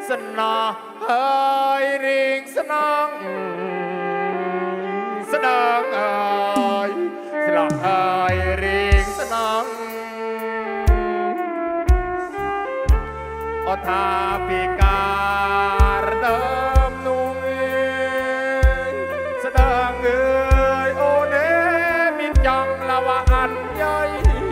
สนอเฮ้ยริงสนองสนองเอ้ยสลอกเอ้ยริงสนองอธาปิการเดิมนุ่งสดงเอ้ยโอเนมิจังละวะอันใหญ่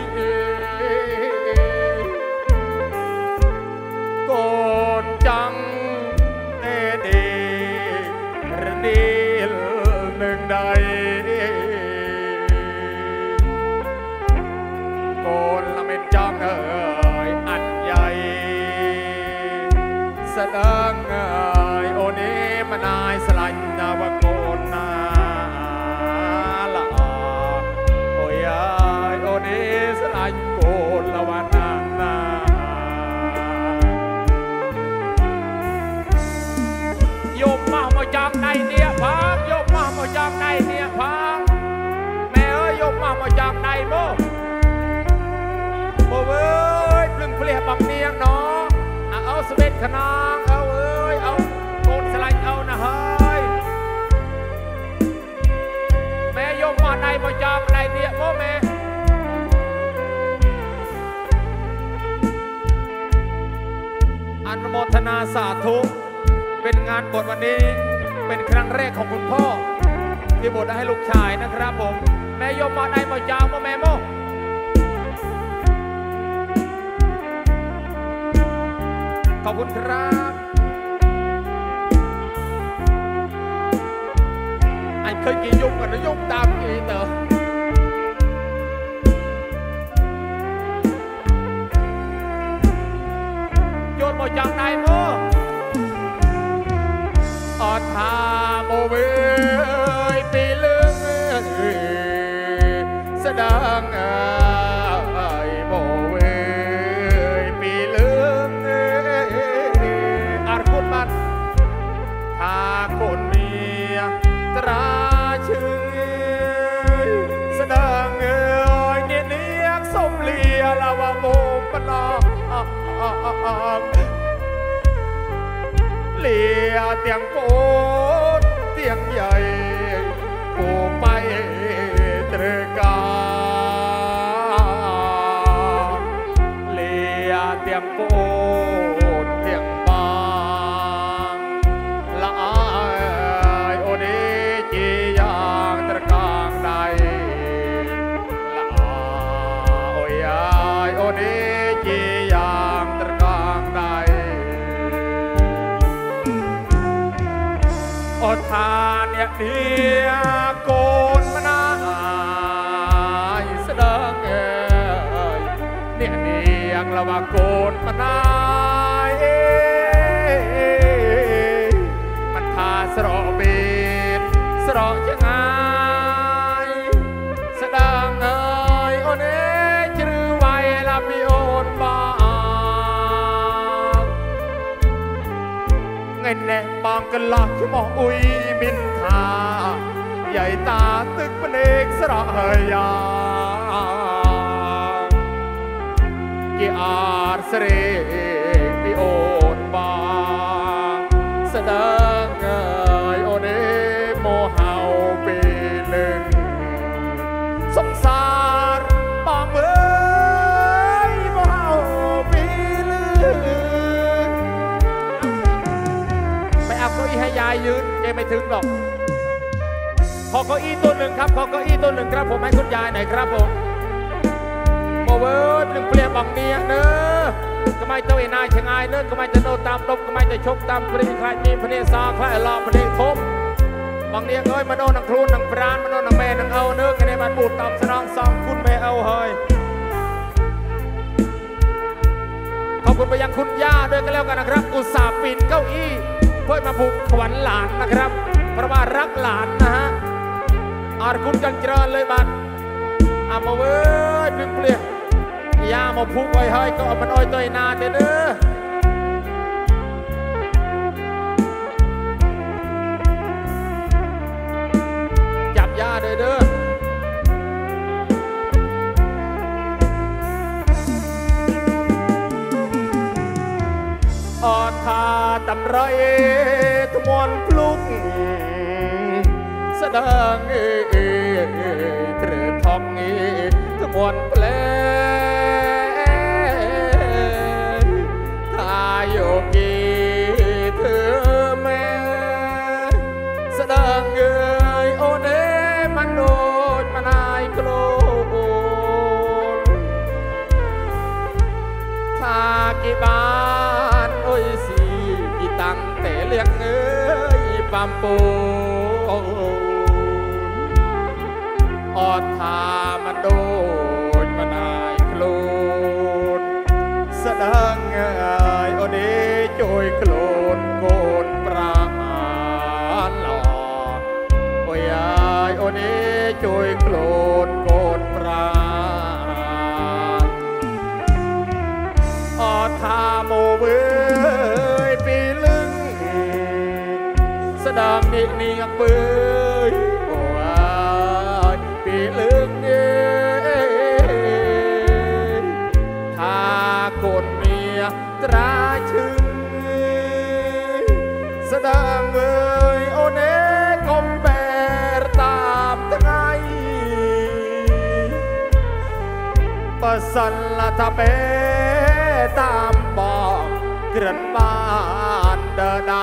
โกนจังเอเดรดีลหนึ่งใดโกนละเม็ดจังเอ้ยอันใหญ่สดงเอ้ยโอเนมนายสลันนาวโกนนาละโอ้ยโอเนสลันโกนละวันนาโยมมาจากไหนเนี่ยพังโยมมาจากไหนเนี่ยพังแม่เอ้ยโยมมาจากไหนโม่โอ้เอ้ยพลึงเพลียบังเนียงเนาะเอาสเวทขนางเอาเอ้ยเอาโกนสลันเอานะเฮ้ยแม่โยมมาไหนมาจากไหนเนี่ยโม่แม่อนุโมทนาสาธุเป็นงานบวชวันนี้เป็นครั้งแรกของคุณพ่อที่บวชให้ลูกชายนะครับผมแม่โยมมาไหนมาจากโม่แม่โม่ขอบคุณครับไอ้เคยกี่ยุคกันนะยุคตามกี่เต๋อโยนมาจากไหนโม่อดทาโมเวปีลึงแสดงโมเวปีลึงอาร์คุณบัตทาคนเมียตราชื่อแสดงเนี่ยเนียกสมเลียลาวโมปลาเลียเตียงโกนเตียงใหญ่ปูไปตรึกาเลียเตียงโกนเตียงบางละอายโอเดจียางตระกางใดละอายโอ้ยโอเดจียางตระกางใดอดทานเนี่ยเดียโกนมานายแสดงเนี่ยเดียงละว่าโกนมานายมันทาสระเบียดสระยังไงแสดงโอเนจือไว้ละมีโอนบาไงแน่บางกันละที่มองอุยมินทาใหญ่ตาตึกเป็นเอกสระเฮยากีอาร์เสรปิโอนบางแสดงโอเนโมเฮาปีหนึ่งสงสารบางเอ้ยโมเฮาปีหนึ่งไม่เอาเก้าอี้ให้ยายยืนแกไม่ถึงหรอกขอเก้าอี้ตัวหนึ่งครับขอเก้าอี้ตัวหนึ่งครับผมให้คุณยายหน่อยครับผมโมเวิร์ดหนึ่งเปลี่ยนบังเนียเนอะก็ไม่เจ้าไอ้นายชะงายเนอะก็ไม่จะโนตามลมก็ไม่จะชกตามปริงใครมีพเนซาใครลองพเนทมบังเนียเอ้ยมาโดนนังครูนังปราณมาโดนนังแม่นังเอาเนอะกันในมันบูดตามสนองซองคุณแม่เอาเฮ้ยขอบคุณไปยังคุณย่าด้วยกันแล้วกันนะครับอุตส่าห์ปีนเก้าอี้เพื่อมาผูกขวัญหลานนะครับเพราะว่ารักหลานนะฮะอาร์คุณกันเจริญเลยบัดอามาเว้ยดึงเปลี่ยนยามาพูกไว้ให้ก็มันอ้อยตัวนาเด้อจับยาเด้ออดทาตำไรทมวนพลุกแสดงเตรทองทมวนเพลงทายโยกีเธอแม่แสดงโอเนมันโดนมันนายโกลทากีบานโอ้ยสิกีตังแต่เลี้ยงปามปูอดทามันโดนมันนายโกลแสดงโอเนโจยโกลนโกนปราณหลอโอ้ยโอเนโจยโกลนโกนปราอดทาโมเวยปีลึงแสดงนิเนียงเบยโอ้ยปีลึงทาโกนเมียตราชึงแสดงเวยโอเนกมแบรตามทั้งไงปะสันละทะเปตามบอกเกลื่อนบ้านเดินใด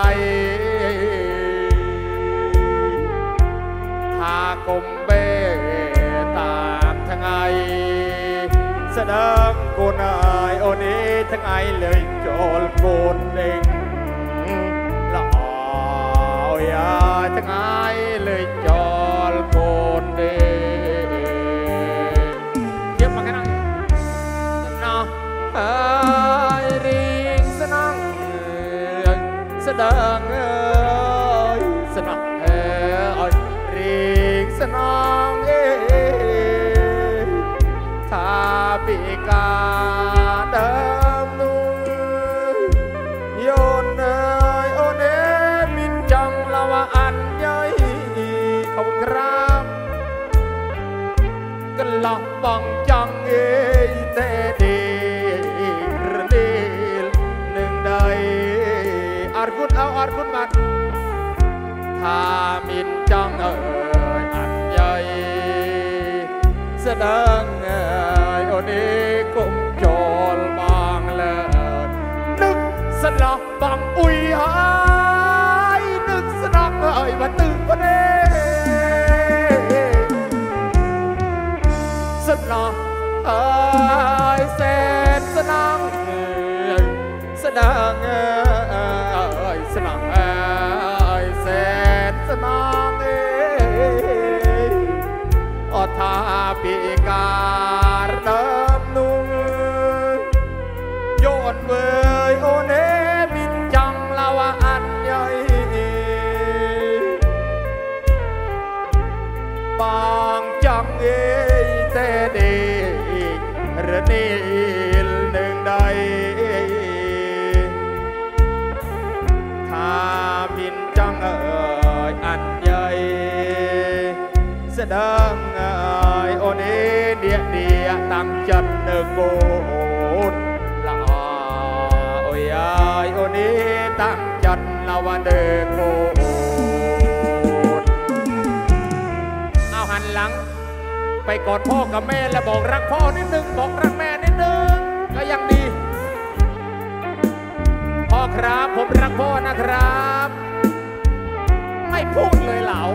ทากมเบตามทั้งไงแสดงโกนไอโอนี้ทั้งไงเลยโจลโกนเด้งละออยทั้งไงเลยโจลโกนเด้งเยี่ยมมากแค่นั้นนะริงสนังแสดงสนังริงสนังถ้าปีกาเดิมนุ่งโยนโอเนมินจังละว่าอันใหญ่ขอบคุณครับกันหลับบังจังเตดีอาร์กุนเอาอาร์กุนมาถ้ามินจังอันใหญ่แสดงโอนี้กุมโจลบางเลยนึกสนับบางอุยหายนึกสนับว่าตึงประเดสนับแสนสนังแสดงสนังแสนสนังอดทาปีการเดิมนุ่งโยนเวยโอเนมินจังลาวอันใหญ่บางจังเตเดระนีลหนึ่งใดมินจังอันใหญ่แสดงโอนี้เดียตั้งจันเนโกนละโอ้ยโอนี้ตั้งจันละวันเดโกนเอาหันหลังไปกอดพ่อกับแม่และบอกรักพ่อนิดนึงบอกรักแม่นิดนึงก็ยังดีพ่อครับผมรักพ่อนะครับไม่พูดเลยเหล่า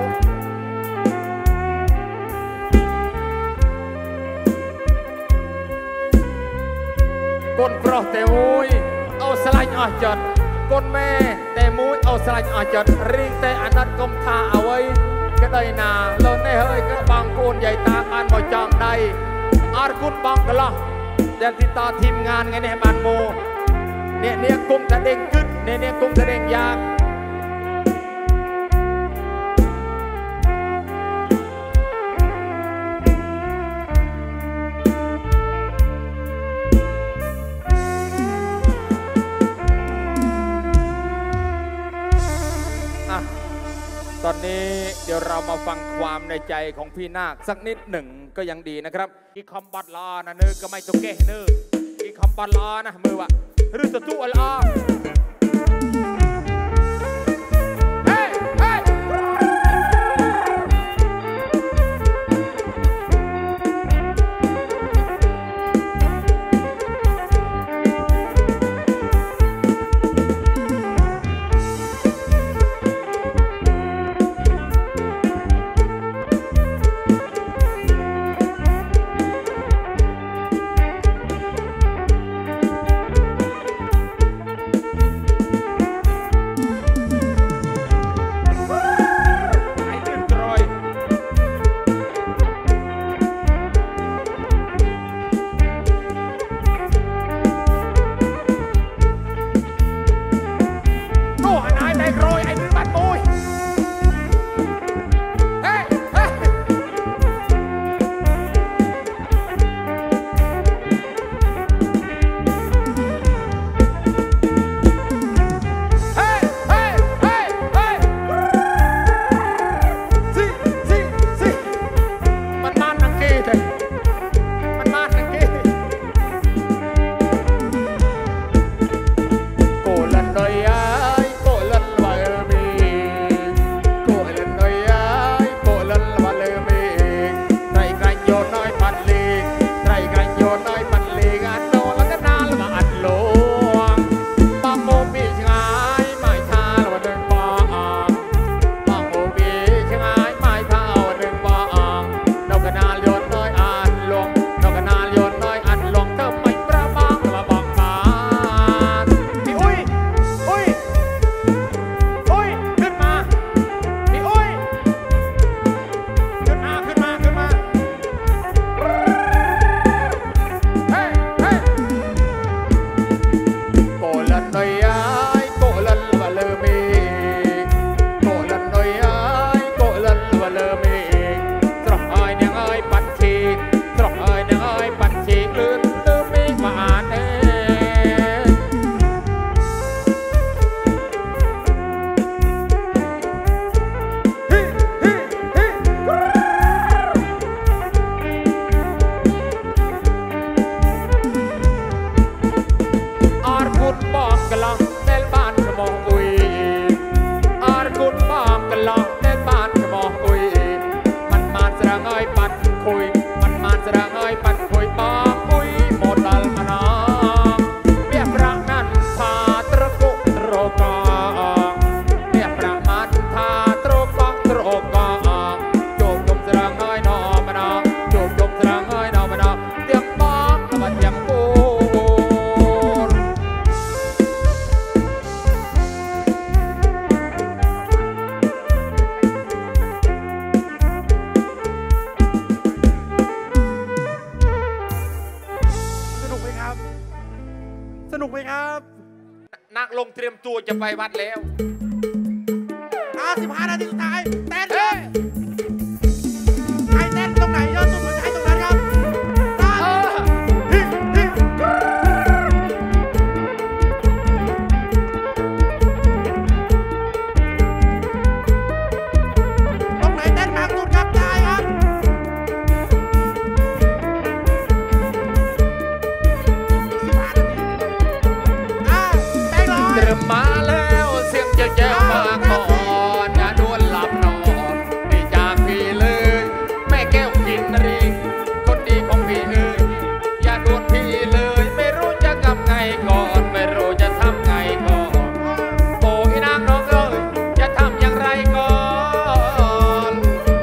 ก้นเพราะแต่มุ้ยเอาสลายออกจัดก้นแม่แต่มุ้ยเอาสลายออกจัดริงแต่อนัดกลมทาเอาไว้ก็ได้นาเลินได้เฮ้ยก็บางโกนใหญ่ตาอันบ่จองได้อาร์กุนบางกะละเดนติตาทีมงานไงเนี่ยบานโมเนี่ยกุ้งกระเด้งกึดเนี่ยกุ้งกระเด้งยาก ตอนนี้เดี๋ยวเรามาฟังความในใจของพี่นาคสักนิดหนึ่งก็ยังดีนะครับอีคอมบัตลานะเนื้อก็ไม่ตกเกะเนื้ออีคอมบัตลานะมือวะหรือจะตู้อลาลงเตรียมตัวจะไปวัดแล้ว 15 นาทีสุดท้ายเต้นเลยให้เต้นตรงไหนเยอะสุดให้ตรงนั้นครับตรงไหนเต้นมากสุดครับได้ครับเริ่มมาแล้วเสียงเจ้ามาก่อนอย่าดวนหลับนอนไม่จากพี่เลยแม่แก้วกินรีคนดีของพี่เอ้ยอย่าดวนพี่เลยไม่รู้จะทำไงก่อนไม่รู้จะทำไงก่อนโอ้ยนางน้องเอ้ยจะทำอย่างไรก่อน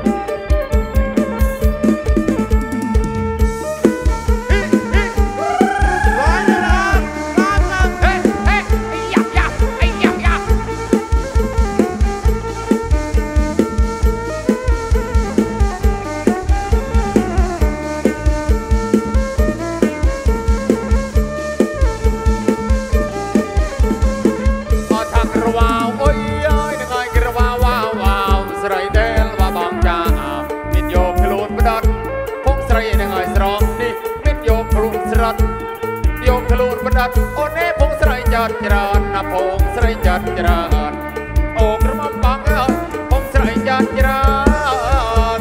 โยมทะลุบดัดโอเน่พงสไรจัดจรานนะพงสไรจัดจรานโอกระมังบังเอ้ยพงสไรจัดจราน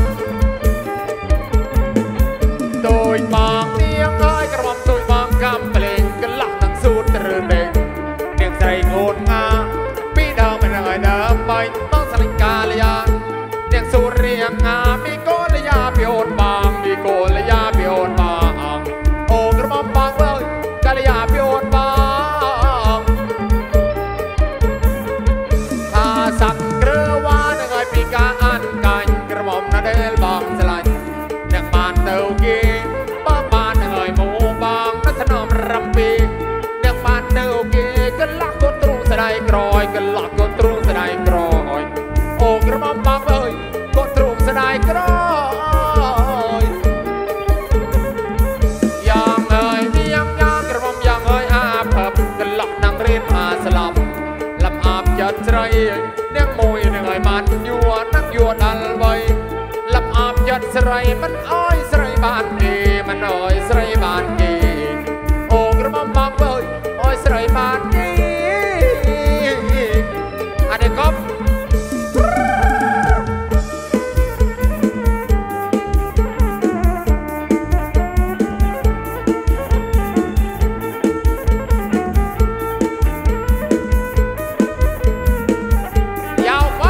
โดยบางเนียงเอ้ยกระมังโดยบางกำเปล่งกันหลักนังสูดเรือเบ่งเนียงใส่โงดงาพี่ดาวไม่ได้เดิมไปต้องสลิงกาลยาเนียงสูดเรียงงามีโกลยาเปียดบางมีโกลยาเปียดบางโอกระมังบังเอ้ยกาลยาเปียดบางข้าสักเกลือวานเงยปีกาอันกันกระหม่อมนาเดลบางสลันเนียงบานเตาเกบ้าบานเงยหมูบางนัทนอมรำปีเนียงบานเตาเกกันลักกตรุงสลายกรอยกันลักกตรุงสลายกรอยโอกระหม่อมบางเอ้ยกตรุงสลายกรอยยังเอ้ยนี่ยังกระหม่อมยังเอ้ยอาภับกันลักนางเรียนมาสลับลำอาบยัดใจเนียงมวยเนียงไอ้มันยัวนักยัวดันไว้ลำอาบยัดใส่มันอ้อยใส่บ้านเกมันอ้อยใส่บ้านเกโอกระหม่อมบางเอ้ยอ้อยใส่บ้านเกอันนี้ก็ยาวไป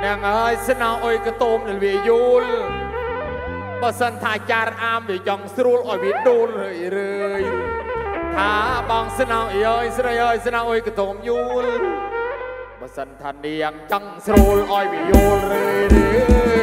nàng ơi xin nào ơi cái tôm là vì yul bà sân thả cha am vì chồng srul ơi vì đôn rồi thả bằng xin nào ơi xin nào ơi cái tôm yul bà sân thả điang chồng srul ơi vì yul rồi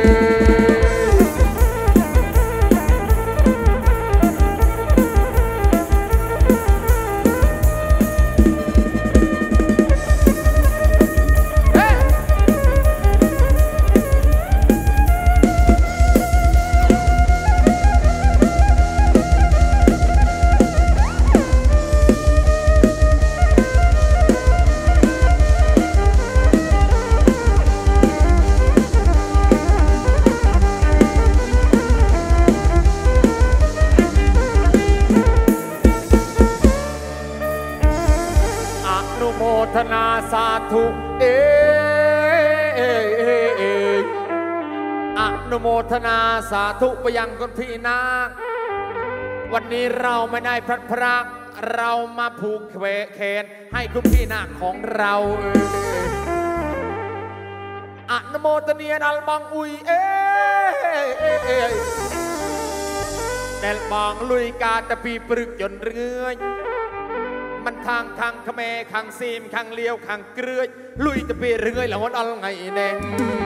ธนาสาธุอนุโมทนาสาธุไปยังคนพี่นาควันนี้เราไม่ได้พลัดพรากเรามาผูกแขนให้คุณพี่นาคของเราอนุโมทนีดัลบังอุยเดลบังลุยกาตะปีปรึกจนเรื่อยมันทางขแมขังซีมขังเลี้ยวขังเกลือยลุยตะเปียเรื่อยแล้ววันอะไรไงแน่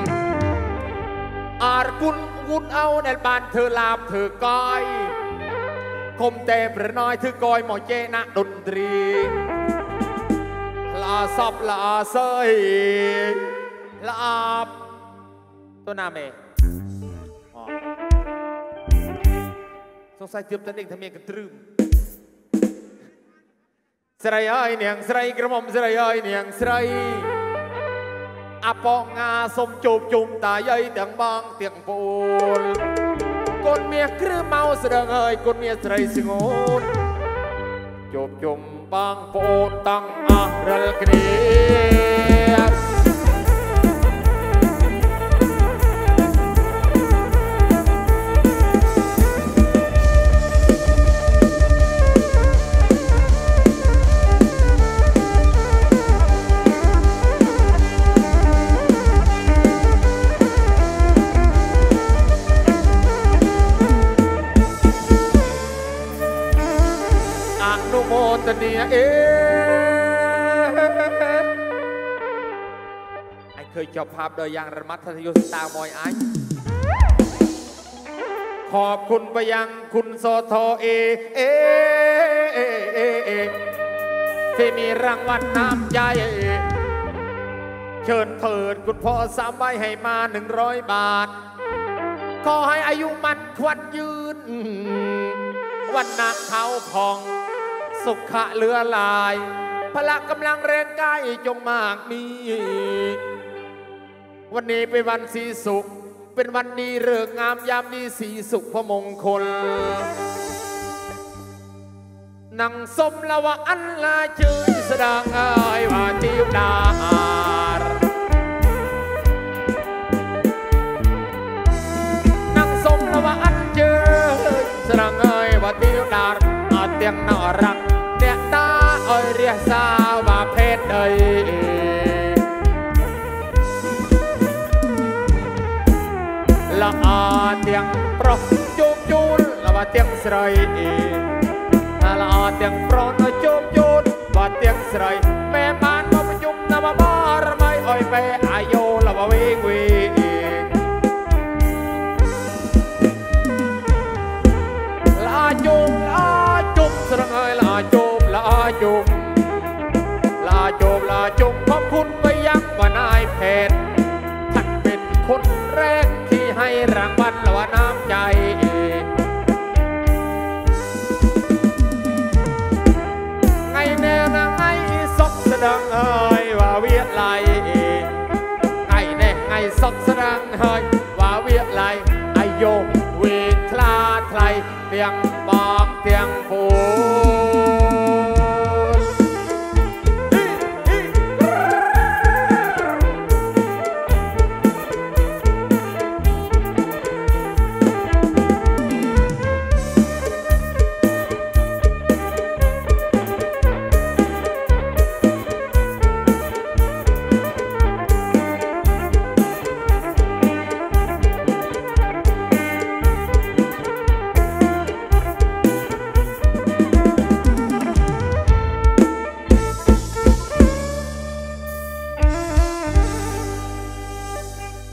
อาร์กุนวุนเอาในบ้านเธอลาบเธอก้อยคมเตะประน้อยเธอก้อยหมอเจนะดนตรีลาซับลาเซยลาบตัวนาเมสงสัยเตรียมตันเองทำเมียกันตรึมสไลเอ้ยเนียงสไลกระหม่อมสไลเอ้ยเนียงสไลอาปองงาสมจูบจุ่มตาใหญ่เตียงบางเตียงปูนคนเมียครือเมาเสดงเอ้ยคนเมียสไลสิงห์จูบจุ่มบางปูนตั้งอาเรลกเนียโมตเนียไอ้เคยจับภาพโดยยังระมัดทัศยุสตามอยไอขอบคุณไปยังคุณโซโทที่มีรางวัลน้ำใจเชิญเถิดคุณพ่อสามใบให้มา100 บาทขอให้อายุมันควันยืนวันนักเขาพองสุขะเลือลายพละกำลังแรงกายจงมากมีวันนี้เป็นวันสีสุขเป็นวันดีฤกษ์งามยามดีสีสุขพระมงคลนังสมละวะอันลาชื่อแสดงอายว่าติวดานังสมละวะอันเจอแสดงอายว่าติวดาเตียงน่ารักเดียตาอ้อยเรียสาวมาเพศใดละเตียงปรอกจูบจูนละว่าเตียงใสละเตียงปรอกจูบจูนว่าเตียงใสแม่บ้านมาประชุมนำมาบารไม่อ้อยไปอายุละว่าวิ่งละจูบสระเอยลาจูบลาจูบลาจูบลาจูบขอบคุณไปยังว่านายเพชรท่านเป็นคนแรกที่ให้รางวัลละว่าน้ำใจไงแน่นะไงซอกแสดงเอยว่าเวียดไลไงแน่ไงซอกแสดงเอยว่าเวียดไลไอโยเวคลาไทยเตียงบองเตียงปู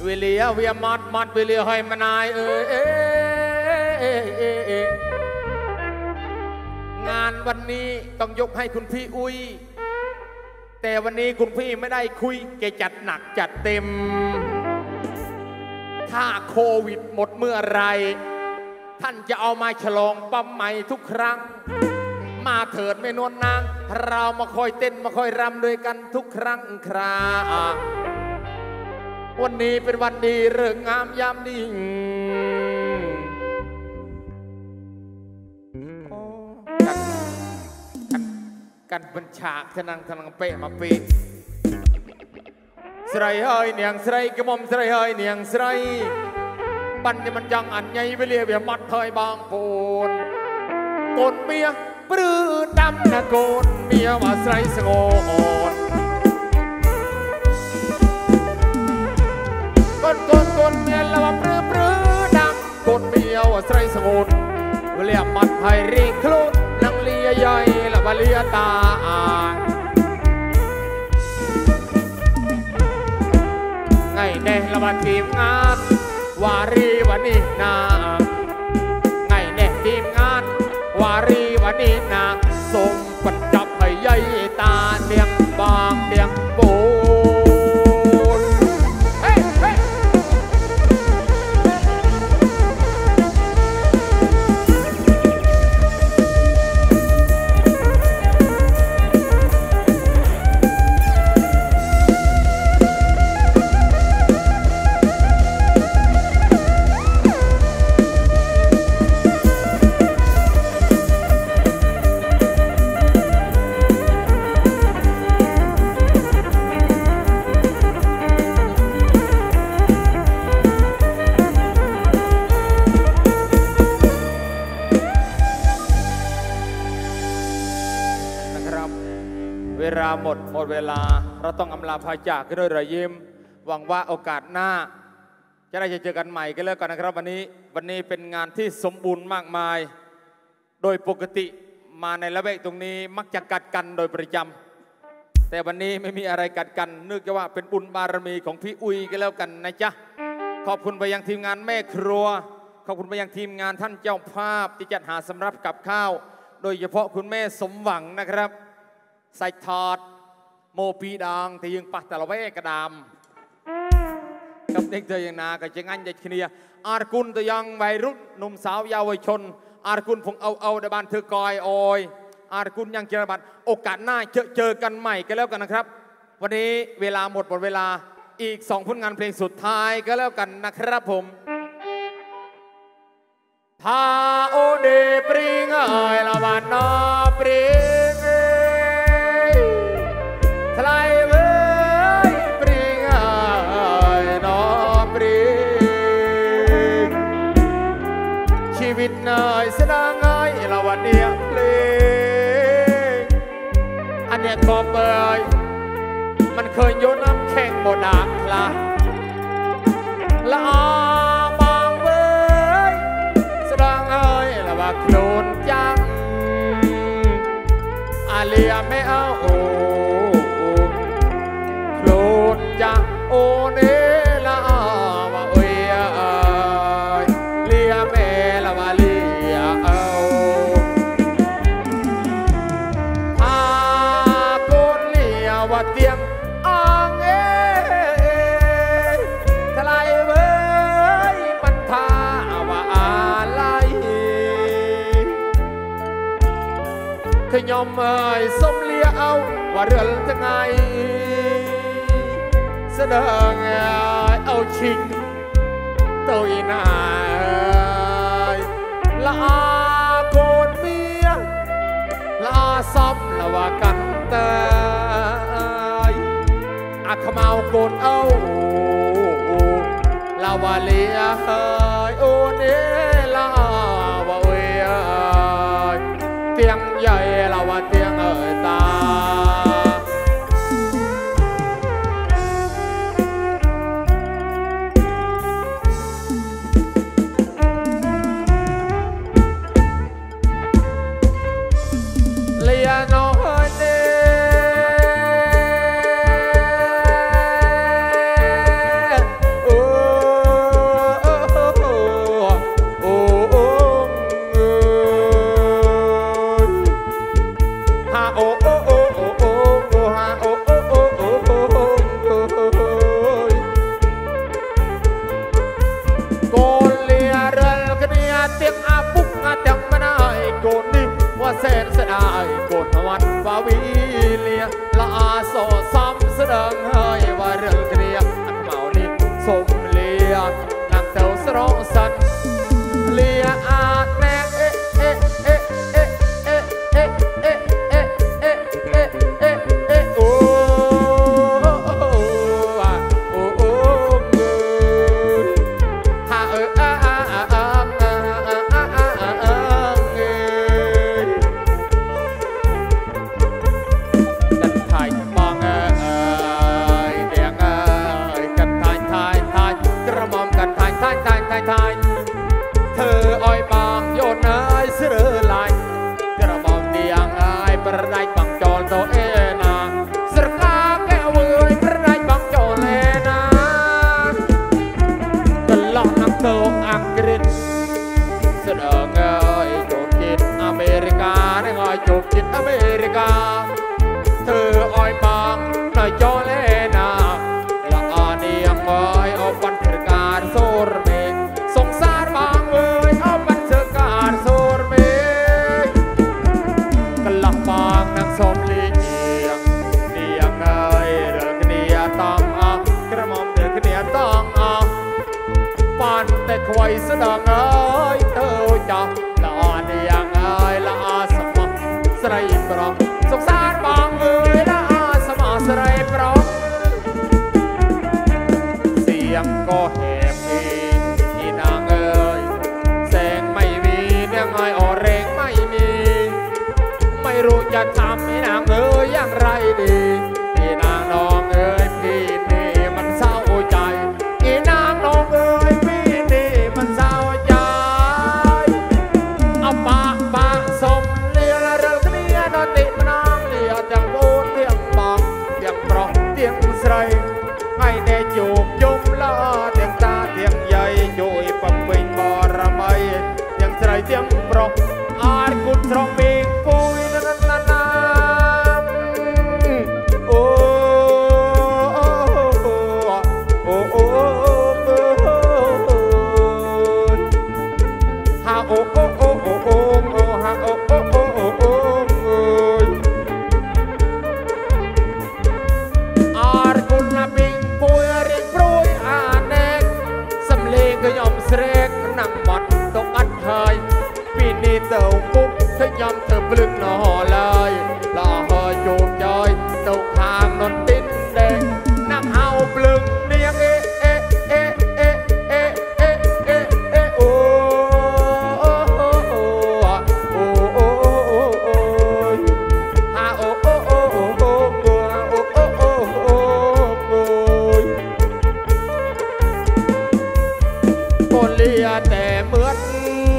วิเลียเวียมัดวิเลียให้มานายงานวันนี้ต้องยกให้คุณพี่อุ้ยแต่วันนี้คุณพี่ไม่ได้คุยแกจัดหนักจัดเต็มถ้าโควิดหมดเมื่อไรท่านจะเอามาฉลองปั๊มใหม่ทุกครั้งมาเถิดไม่นวลนางเรามาคอยเต้นมาคอยรำด้วยกันทุกครั้งคราวันนี้เป็นวันดีเรื่องงามยามดีกันบัญชาทนังเปะมาปีสไลเฮยเนียงสไลกระมอมสไลเฮยเนียงสไลปันนี่มันยังอันใหญ่ไปเรียบมัดเฮยบางปูนโกนเมียปลื้มดำนะโกนเมียว่าสไลสงอนโกนเมียแล้วว่าปลื้มดำโกนเมียว่าสไลสงอนเรียบมัดไฮรีคลุนนังเลียใหญ่แล้วว่าเลียตาไงแน่ละว่าทีมงานวารีวันนี้นาไงแน่ทีมงานวารีวันนี้นาส่งปัจจับให้ใหญ่ตาเตียงบางเตียงปูนเฮ้เฮ้เวลาหมดเวลาเราต้องอำลาพาจากกันด้วยรอยยิ้มหวังว่าโอกาสหน้าจะได้เจอกันใหม่กันแล้วกันนะครับวันนี้เป็นงานที่สมบูรณ์มากมายโดยปกติมาในละแวกตรงนี้มักจะกัดกันโดยประจำแต่วันนี้ไม่มีอะไรกัดกันเนื่องจากว่าเป็นบุญบารมีของพี่อุยกันแล้วกันนะจ๊ะขอบคุณไปยังทีมงานแม่ครัวขอบคุณไปยังทีมงานท่านเจ้าภาพที่จัดหาสำรับกับข้าวโดยเฉพาะคุณแม่สมหวังนะครับใส่ทอดโมปีดังที่ยังปักแต่ละแวกกระดามกับเด็กเธออย่างนาก็จะงั้นจะเคลียอาร์กุลตัวยังวัยรุ่นหนุ่มสาวเยาวชนอาร์กุลพงเอาในบ้านเธอกอยออยอาร์กุลยังเจรบัตโอกาสหน้าเจอกันใหม่กันแล้วกันนะครับวันนี้เวลาหมดเวลาอีก2ผลงานเพลงสุดท้ายก็แล้วกันนะครับผมทาโอเดปริงเอยละวันนอปริงทลายเว้ยปริงเอยนอปริงชีวิตเนยแสดงเอยละวันเดียวเพลงอันเนี้ยก็เบยมันเคยโยนน้ำแข็งโมดาคลาละบางเว้ยแสดงเอยละว่าโคลนจังอาเลียไม่เอาโอโคลนจังโอเนละว่าเอ้ยเลียแม่ละว่าเลียเอาอาโกนเลียว่าเตียงอ่างทลายเว้ยมันพาว่าอะไรขยมเอ้ยสมเลียเอาว่าเรื่องจะไงแสดงเอาชิงตัวอีนายละอาโกนเมียละอาซ้ำละว่ากันเตยอาขมาวโกนเอาละว่าเลียโอเนละว่าเวยเตียงใหญ่ละว่าเตียงตาเลียน้อยเนโอ้ดงเฮ้ยว่าเรื่องเรียกอันเมานี่สมเลียนางเต้าสร้องสันเลียอาแนงเอ๊ะเอ๊ะเอ๊ะเอ๊ะเอ๊ะเอ๊ะเอ๊ะเอ๊ะเอ๊ะเอ๊ะเอ๊ะเอ๊ะโอ้โอ้โอ้ฮากันไทยมองเดียงกันไทยกระหม่อมกันไทยเธออ้อยบางโยนเอ้ยเสือลายกระหม่อมเดียงประไดบังจอนโตเอนาสระกาแก้วเอ้ยประไดบังจอนเลนาตลอดนักโตอังกฤษเสนอเงยโจบจิตอเมริกาได้เงยโจบจิตอเมริกาเธออ้อยบางนายจอนเลนาละอาเนียงเอ้ยเอาปันถือการโซรเมงสงสารบางเอ้ยเอาปันถือการโซรเมงกลับบางนางสมลีเดียงเอ้ยเรื่องเนียต้องเอากระหม่อมเรื่องเนียต้องเอาปันแต่ควยสดงเอ้ยเต้าจับละอาเนียงเอ้ยละอาสมะสไรปรองสงสารบางเอ้ยละอาสมะสไรปรองเสียงก็แหบอีนางเอ้ยแสงไม่มีเนียงไงออเรงไม่มีไม่รู้จะทำให้นางเอ้ยอย่างไรดีอีนางน้องเอ้ยพี่นี่มันเศร้าใจอีนางน้องเอ้ยพี่นี่มันเศร้าใจเอาปากสมเลียละเรื่องนี้นอนติดมานางเลียจังโบนเตียงบางเตียงปลอกเตียงใส่ให้แน่จูบยมละเตียงตาเตียงใหญ่ช่วยปับปิงบอระไมเตียงใส่เตียงปลอกอาร์กุตรองมิงปุยนาโอ้โอ้โอ้ฮาโอ้โอ้โอ้โอ้โอ้ฮาโอ้โอ้โอ้โอ้โอ้อาร์กุลมิงปุยริปรุยอาเนกสำเลียงก็ยอมเสรกนั่งหมดตกอัดหายปีนี้เต่าปุ๊บขยำเธอปลึกหน่อเลยลาหอยโจมจอยเต่าทางนนตินแดงนั่งเอาปลึกเนียงเอ๊ะเอ๊ะเอ๊ะเอ๊ะเอ๊ะเอ๊ะเอ๊ะเอ๊ะโอ้โอ้โอ้โอ้โอ้โอ้โอ้ฮาโอ้โอ้โอ้โอ้โอ้โอ้โอ้โอ้โอ้คนเลียแต่เหมือน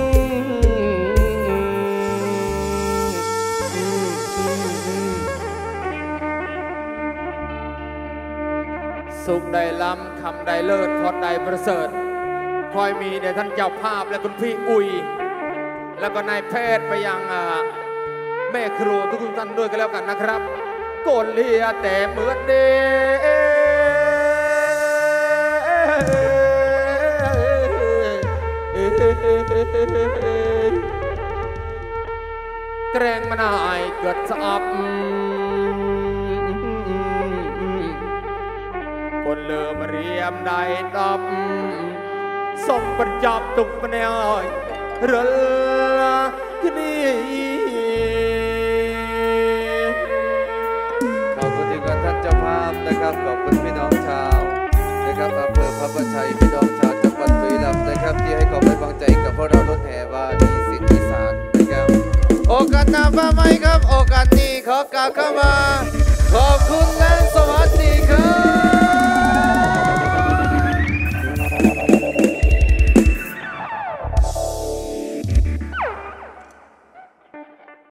สุขใดล้ำคำใดเลิศพรใดประเสริฐคอยมีในท่านเจ้าภาพและคุณพี่อุยแล้วก็นายแพทย์ไปยังแม่ครัวทุกท่านด้วยกันแล้วกันนะครับโกนเลียแต่เหมือนเดิมแกรงมันหายเกิดสอบคนเลือมเรียมได้ดอบสมประจับตุกมันเอ้ยเรือที่นี่ขอบคุณที่ท่านเจ้าภาพนะครับขอบคุณพี่น้องชาวนะครับอำเภอพระประชัยพี่น้องชาวจังหวัดบุรีรัมย์นะครับที่ให้ความไว้วางใจกับพวกเรารถแห่วารีสิทธิสารนะครับโอกาสหน้ามาใหม่ครับ